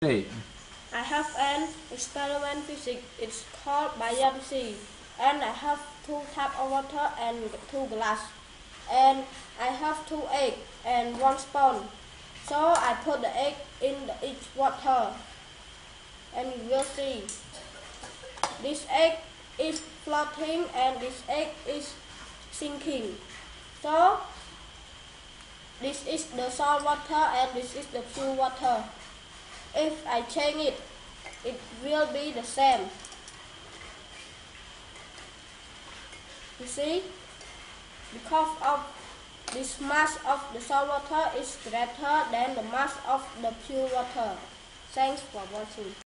Hey. I have an experiment physics. It's called buoyancy, and I have 2 taps of water and 2 glass, and I have 2 eggs and 1 spoon. So I put the egg in each water, and you will see this egg is floating and this egg is sinking. So this is the salt water and this is the pure water. If I change it, it will be the same. You see, because of this mass of the salt water is greater than the mass of the pure water. Thanks for watching.